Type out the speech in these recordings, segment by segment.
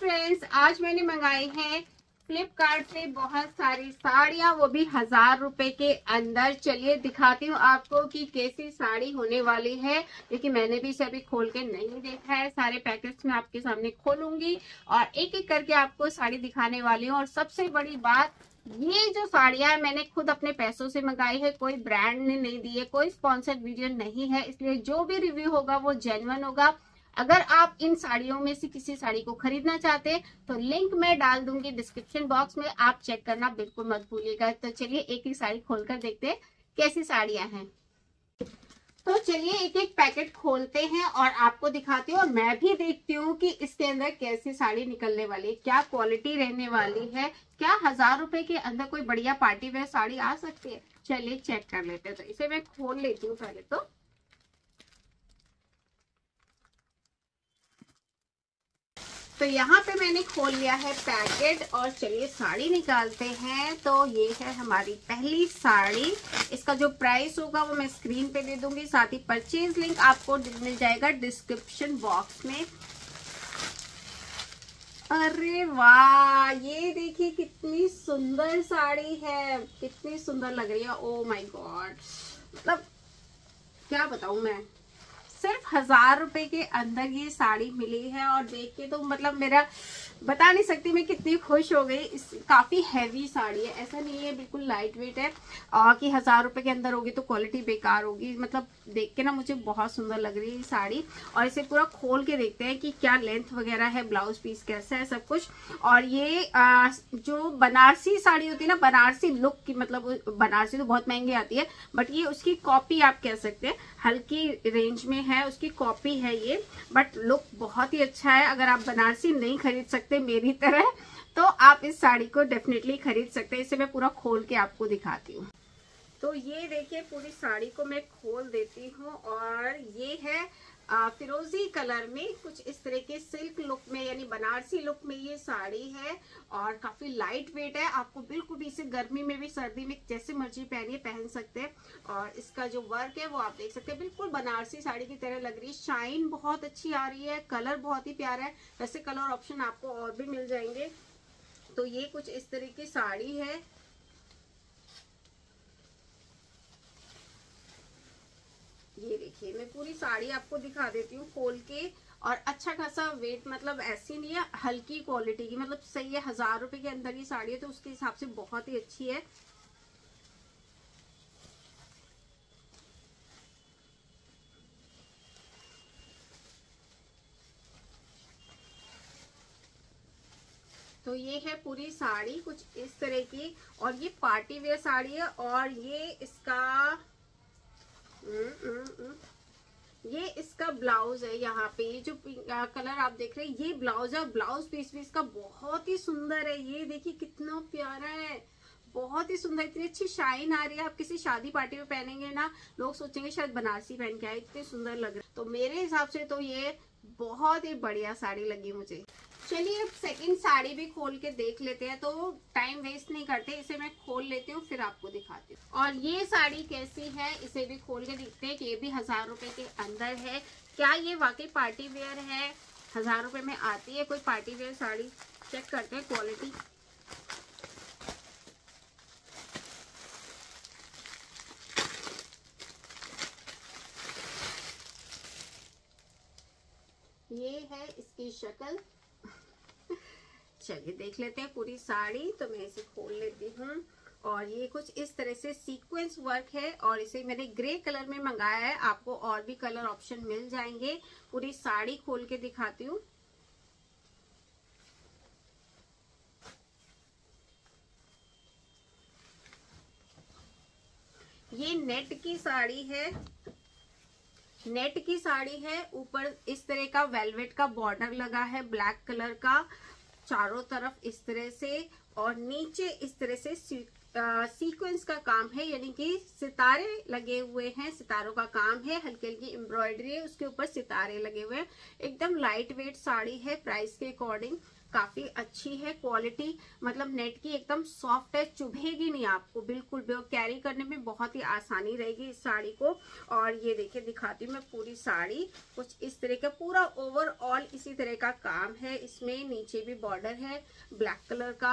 Friends, आज मैंने मंगाई है फ्लिपकार्ट से बहुत सारी साड़ियां, वो भी 1000 रुपए के अंदर। चलिए दिखाती हूँ आपको कि कैसी साड़ी होने वाली है, लेकिन मैंने भी इसे अभी खोल के नहीं देखा है। सारे पैकेट्स में आपके सामने खोलूंगी और एक एक करके आपको साड़ी दिखाने वाली हूँ। और सबसे बड़ी बात, ये जो साड़ियां मैंने खुद अपने पैसों से मंगाई है, कोई ब्रांड ने नहीं दी है, कोई स्पॉन्सर्ड वीडियो नहीं है, इसलिए जो भी रिव्यू होगा वो जेन्युइन होगा। अगर आप इन साड़ियों में से किसी साड़ी को खरीदना चाहते हैं तो लिंक मैं डाल दूंगी डिस्क्रिप्शन बॉक्स में, आप चेक करना बिल्कुल मत भूलिएगा। तो चलिए एक एक साड़ी खोलकर देखते हैं कैसी साड़ियां हैं। तो चलिए एक एक पैकेट खोलते हैं और आपको दिखाती हूँ और मैं भी देखती हूँ कि इसके अंदर कैसी साड़ी निकलने वाली है, क्या क्वालिटी रहने वाली है, क्या 1000 रुपए के अंदर कोई बढ़िया पार्टी वेयर साड़ी आ सकती है। चलिए चेक कर लेते हैं। तो इसे मैं खोल लेती हूँ पहले। तो यहाँ पे मैंने खोल लिया है पैकेट और चलिए साड़ी निकालते हैं। तो ये है हमारी पहली साड़ी। इसका जो प्राइस होगा वो मैं स्क्रीन पे दे दूंगी, साथ ही परचेज लिंक आपको मिल जाएगा डिस्क्रिप्शन बॉक्स में। अरे वाह, ये देखिए कितनी सुंदर साड़ी है, कितनी सुंदर लग रही है। ओ माय गॉड, मतलब क्या बताऊं मैं, सिर्फ 1000 रुपए के अंदर ये साड़ी मिली है और देख के तो मतलब मेरा बता नहीं सकती मैं कितनी खुश हो गई। इस काफी हैवी साड़ी है, ऐसा नहीं है बिल्कुल लाइट वेट है और कि 1000 रुपए के अंदर होगी तो क्वालिटी बेकार होगी। मतलब देख के ना मुझे बहुत सुंदर लग रही है साड़ी। और इसे पूरा खोल के देखते हैं कि क्या लेंथ वगैरह है, ब्लाउज पीस कैसा है, सब कुछ। और ये जो बनारसी साड़ी होती है ना, बनारसी लुक की, मतलब बनारसी तो बहुत महंगी आती है बट ये उसकी कॉपी आप कह सकते हैं, हल्की रेंज में है, उसकी कॉपी है ये। बट लुक बहुत ही अच्छा है। अगर आप बनारसी नहीं खरीद सकते मेरी तरह तो आप इस साड़ी को डेफिनेटली खरीद सकते हैं। इसे मैं पूरा खोल के आपको दिखाती हूँ। तो ये देखिए पूरी साड़ी को मैं खोल देती हूँ और ये है फिरोजी कलर में, कुछ इस तरह के सिल्क लुक में, यानी बनारसी लुक में ये साड़ी है और काफी लाइट वेट है। आपको बिल्कुल भी इसे गर्मी में भी सर्दी में जैसे मर्जी पहनिए पहन सकते हैं। और इसका जो वर्क है वो आप देख सकते हैं, बिल्कुल बनारसी साड़ी की तरह लग रही है। शाइन बहुत अच्छी आ रही है, कलर बहुत ही प्यारा है। वैसे कलर ऑप्शन आपको और भी मिल जाएंगे। तो ये कुछ इस तरह की साड़ी है। ये देखिए मैं पूरी साड़ी आपको दिखा देती हूँ खोल के। और अच्छा खासा वेट, मतलब ऐसी नहीं है, हल्की क्वालिटी की, मतलब सही है। 1000 रुपए के अंदर की साड़ी है तो उसके हिसाब से बहुत ही अच्छी है। तो ये है पूरी साड़ी कुछ इस तरह की और ये पार्टी वेयर साड़ी है। और ये इसका ये इसका ब्लाउज है। यहाँ पे ये जो कलर आप देख रहे हैं ये ब्लाउज है। ब्लाउज पीस भी इसका बहुत ही सुंदर है। ये देखिए कितना प्यारा है, बहुत ही सुंदर, इतनी अच्छी शाइन आ रही है। आप किसी शादी पार्टी में पहनेंगे ना, लोग सोचेंगे शायद बनारसी पहन के आए, इतनी सुंदर लग रही है। तो मेरे हिसाब से तो ये बहुत ही बढ़िया साड़ी लगी मुझे। चलिए अब सेकंड साड़ी भी खोल के देख लेते हैं। तो टाइम वेस्ट नहीं करते, इसे मैं खोल लेती हूँ फिर आपको दिखाती हूँ। और ये साड़ी कैसी है इसे भी खोल के देखते हैं कि ये भी 1000 रुपए के अंदर है। क्या ये वाकई पार्टी वेयर है, 1000 रुपए में आती है कोई पार्टी वेयर साड़ी। चेक करते हैं क्वालिटी। ये है इसकी शक्ल। चलिए देख लेते हैं पूरी साड़ी। तो मैं इसे खोल लेती हूँ और ये कुछ इस तरह से सीक्वेंस वर्क है और इसे मैंने ग्रे कलर में मंगाया है। आपको और भी कलर ऑप्शन मिल जाएंगे। पूरी साड़ी खोल के दिखाती हूँ। ये नेट की साड़ी है, नेट की साड़ी है। ऊपर इस तरह का वेलवेट का बॉर्डर लगा है ब्लैक कलर का चारों तरफ इस तरह से। और नीचे इस तरह से सीक्वेंस का काम है, यानी कि सितारे लगे हुए हैं, सितारों का काम है, हल्की हल्की एम्ब्रॉयडरी है, उसके ऊपर सितारे लगे हुए हैं। एकदम लाइट वेट साड़ी है प्राइस के अकॉर्डिंग। काफी अच्छी है क्वालिटी, मतलब नेट की एकदम सॉफ्ट है, चुभेगी नहीं आपको बिल्कुल भी, कैरी करने में बहुत ही आसानी रहेगी इस साड़ी को। और ये देखिए दिखाती हूँ मैं पूरी साड़ी, कुछ इस तरह का पूरा ओवरऑल इसी तरह का काम है इसमें। नीचे भी बॉर्डर है ब्लैक कलर का।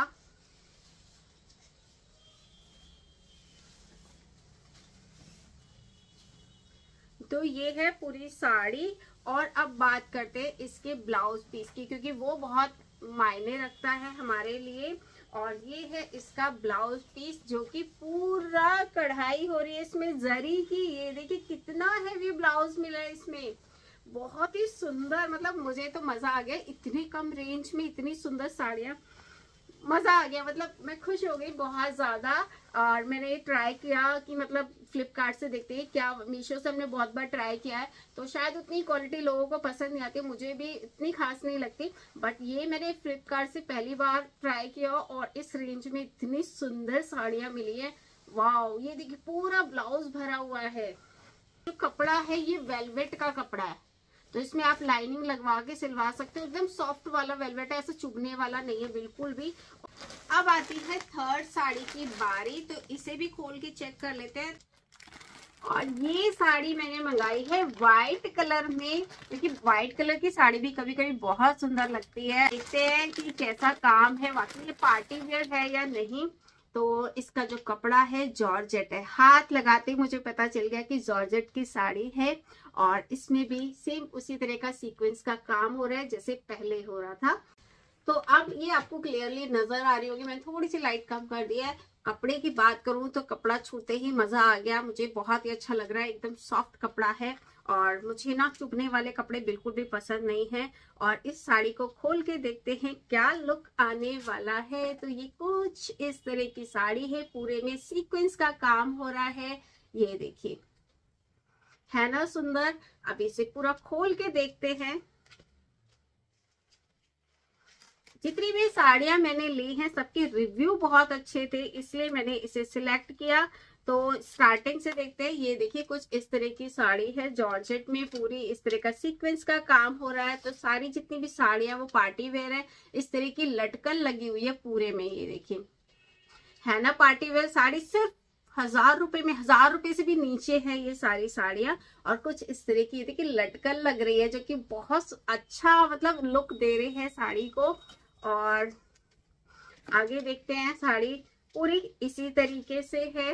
तो ये है पूरी साड़ी। और अब बात करते हैं इसके ब्लाउज पीस की, क्योंकि वो बहुत मायने रखता है हमारे लिए। और ये है इसका ब्लाउज पीस, जो कि पूरा कढ़ाई हो रही है इसमें जरी की। ये देखिए कितना हैवी ब्लाउज मिला है इसमें, बहुत ही सुंदर। मतलब मुझे तो मजा आ गया, इतने कम रेंज में इतनी सुंदर साड़ियां, मजा आ गया। मतलब मैं खुश हो गई बहुत ज्यादा। और मैंने ट्राई किया कि मतलब फ्लिपकार्ट से देखते हैं क्या, मीशो से हमने बहुत बार ट्राई किया है, तो शायद उतनी क्वालिटी लोगों को पसंद नहीं आती, मुझे भी इतनी खास नहीं लगती। बट ये मैंने फ्लिपकार्ट से पहली बार ट्राई किया और इस रेंज में इतनी सुंदर साड़ियां मिली है। वाओ, ये देखिए पूरा ब्लाउज भरा हुआ है। जो कपड़ा है ये वेलवेट का कपड़ा है, तो इसमें आप लाइनिंग लगवा के सिलवा सकते हो। एकदम सॉफ्ट वाला वेलवेट है, ऐसा चुभने वाला नहीं है बिल्कुल भी। अब आती है थर्ड साड़ी की बारी, तो इसे भी खोल के चेक कर लेते हैं। और ये साड़ी मैंने मंगाई है व्हाइट कलर में, क्योंकि व्हाइट कलर की साड़ी भी कभी कभी बहुत सुंदर लगती है। देखते हैं कि कैसा काम है, वाकई ये पार्टी वेयर है या नहीं। तो इसका जो कपड़ा है जॉर्जेट है, हाथ लगाते ही मुझे पता चल गया कि जॉर्जेट की साड़ी है। और इसमें भी सेम उसी तरह का सीक्वेंस का काम हो रहा है जैसे पहले हो रहा था। तो अब ये आपको क्लियरली नजर आ रही होगी, मैंने थोड़ी सी लाइट कम कर दिया है। कपड़े की बात करूं तो कपड़ा छूते ही मजा आ गया, मुझे बहुत ही अच्छा लग रहा है, एकदम सॉफ्ट कपड़ा है। और मुझे ना चुभने वाले कपड़े बिल्कुल भी पसंद नहीं है। और इस साड़ी को खोल के देखते हैं क्या लुक आने वाला है। तो ये कुछ इस तरह की साड़ी है, पूरे में सीक्वेंस का काम हो रहा है। ये देखिए, है ना सुंदर। अब इसे पूरा खोल के देखते हैं। जितनी भी साड़ियां मैंने ली हैं सबके रिव्यू बहुत अच्छे थे, इसलिए मैंने इसे सिलेक्ट किया। तो स्टार्टिंग से देखते हैं। ये देखिए कुछ इस तरह की साड़ी है, जॉर्जेट में पूरी इस तरह का सीक्वेंस का काम हो रहा है। तो सारी जितनी भी साड़ियां वो पार्टी वेयर है, इस तरह की लटकन लगी हुई है पूरे में। ये देखिए, है ना पार्टी वेयर साड़ी। सिर्फ 1000 रुपए में, 1000 रुपए से भी नीचे है ये सारी साड़ियां। और कुछ इस तरह की देखिए लटकन लग रही है, जो कि बहुत अच्छा मतलब लुक दे रही है साड़ी को। और आगे देखते हैं, साड़ी पूरी इसी तरीके से है,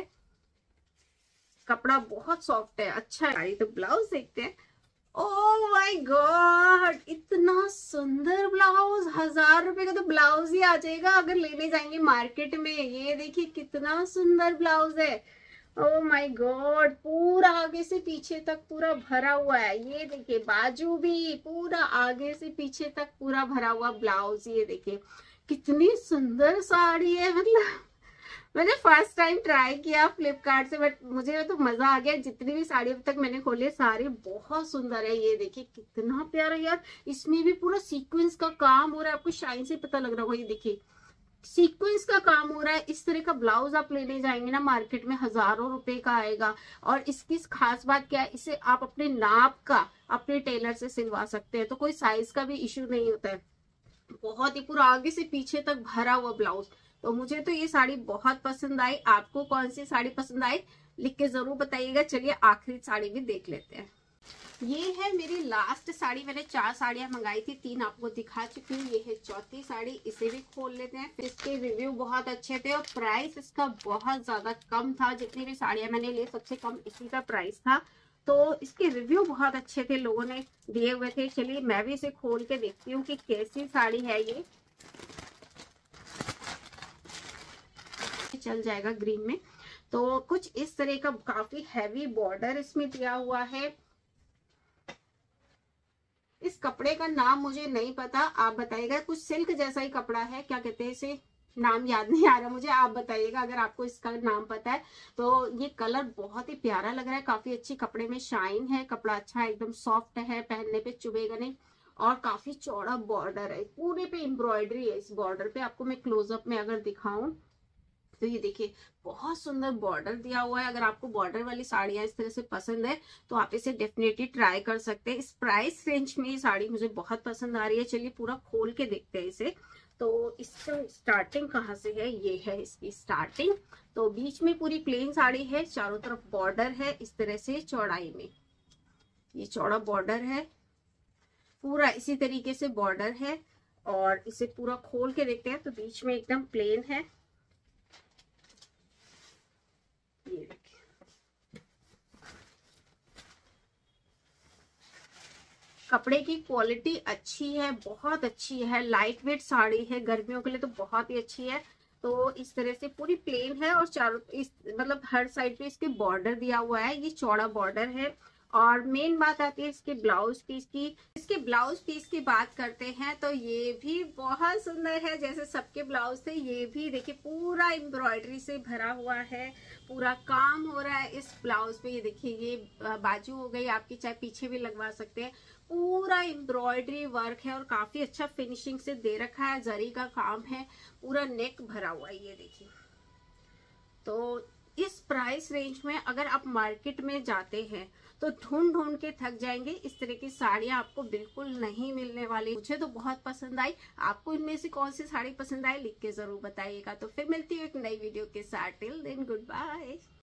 कपड़ा बहुत सॉफ्ट है, अच्छा है साड़ी। तो ब्लाउज देखते हैं। ओह माय गॉड, इतना सुंदर ब्लाउज। 1000 रुपए का तो ब्लाउज ही आ जाएगा अगर लेने जाएंगे मार्केट में। ये देखिए कितना सुंदर ब्लाउज है। ओह माय गॉड, पूरा आगे से पीछे तक पूरा भरा हुआ है। ये देखिए बाजू भी पूरा आगे से पीछे तक पूरा भरा हुआ ब्लाउज। ये देखिए कितनी सुंदर साड़ी है। मतलब मैंने फर्स्ट टाइम ट्राई किया फ्लिपकार्ट से, बट मुझे तो मजा आ गया। जितनी भी साड़ी अब तक मैंने खोली सारी बहुत सुंदर है। ये देखिए कितना प्यारा यार, इसमें भी पूरा सीक्वेंस का काम हो रहा है, आपको शाइन से पता लग रहा होगा। ये देखिए सीक्वेंस का काम हो रहा है। इस तरह का ब्लाउज आप लेने जाएंगे ना मार्केट में, हजारों रुपए का आएगा। और इसकी खास बात क्या है, इसे आप अपने नाप का अपने टेलर से सिलवा सकते हैं, तो कोई साइज का भी इश्यू नहीं होता है। बहुत ही पूरा आगे से पीछे तक भरा हुआ ब्लाउज। तो मुझे तो ये साड़ी बहुत पसंद आई। आपको कौन सी साड़ी पसंद आई लिख के जरूर बताइएगा। चलिए आखिरी साड़ी भी देख लेते हैं। ये है मेरी लास्ट साड़ी। मैंने 4 साड़ियां मंगाई थी, 3 आपको दिखा चुकी हूँ। ये है चौथी साड़ी, इसे भी खोल लेते हैं। इसके रिव्यू बहुत अच्छे थे और प्राइस इसका बहुत ज्यादा कम था। जितनी भी साड़ियां मैंने ली सबसे कम इसी का प्राइस था। तो इसके रिव्यू बहुत अच्छे थे, लोगों ने दिए हुए थे। चलिए मैं भी इसे खोल के देखती हूँ कि कैसी साड़ी है ये। चल जाएगा ग्रीन में। तो कुछ इस तरह का काफी हैवी बॉर्डर इसमें दिया हुआ है। इस कपड़े का नाम मुझे नहीं पता, आप बताइएगा। कुछ सिल्क जैसा ही कपड़ा है, क्या कहते हैं इसे, नाम याद नहीं आ रहा मुझे, आप बताइएगा अगर आपको इसका नाम पता है। तो ये कलर बहुत ही प्यारा लग रहा है, काफी अच्छी कपड़े में शाइन है, कपड़ा अच्छा है, एकदम सॉफ्ट है, पहनने पे चुभेगा नहीं। और काफी चौड़ा बॉर्डर है, पूरे पे एम्ब्रॉयडरी है इस बॉर्डर पे। आपको मैं क्लोजअप में अगर दिखाऊं तो ये देखिए बहुत सुंदर बॉर्डर दिया हुआ है। अगर आपको बॉर्डर वाली साड़ियां इस तरह से पसंद है तो आप इसे डेफिनेटली ट्राई कर सकते हैं। इस प्राइस रेंज में ये साड़ी मुझे बहुत पसंद आ रही है। चलिए पूरा खोल के देखते हैं इसे। तो इसका स्टार्टिंग कहाँ से है, ये है इसकी स्टार्टिंग। तो बीच में पूरी प्लेन साड़ी है, चारों तरफ बॉर्डर है इस तरह से चौड़ाई में, ये चौड़ा बॉर्डर है, पूरा इसी तरीके से बॉर्डर है। और इसे पूरा खोल के देखते हैं तो बीच में एकदम प्लेन है। ये देखिए कपड़े की क्वालिटी अच्छी है, बहुत अच्छी है, लाइट वेट साड़ी है, गर्मियों के लिए तो बहुत ही अच्छी है। तो इस तरह से पूरी प्लेन है और चारों इस मतलब हर साइड पे इसके बॉर्डर दिया हुआ है, ये चौड़ा बॉर्डर है। और मेन बात आती है इसके ब्लाउज पीस की। इसके ब्लाउज पीस की बात करते हैं तो ये भी बहुत सुंदर है। जैसे सबके ब्लाउज थे, ये भी देखिए पूरा एम्ब्रॉयडरी से भरा हुआ है, पूरा काम हो रहा है इस ब्लाउज पे। ये देखिए ये बाजू हो गई आपकी, चाहे पीछे भी लगवा सकते हैं। पूरा एम्ब्रॉयडरी वर्क है और काफी अच्छा फिनिशिंग से दे रखा है, जरी का काम है, पूरा नेक भरा हुआ है। ये देखिए तो इस प्राइस रेंज में अगर आप मार्केट में जाते हैं तो ढूंढ ढूंढ के थक जाएंगे। इस तरह की साड़ियां आपको बिल्कुल नहीं मिलने वाली। मुझे तो बहुत पसंद आई। आपको इनमें से कौन सी साड़ी पसंद आई लिख के जरूर बताइएगा। तो फिर मिलती हूँ एक नई वीडियो के साथ। Till then good bye.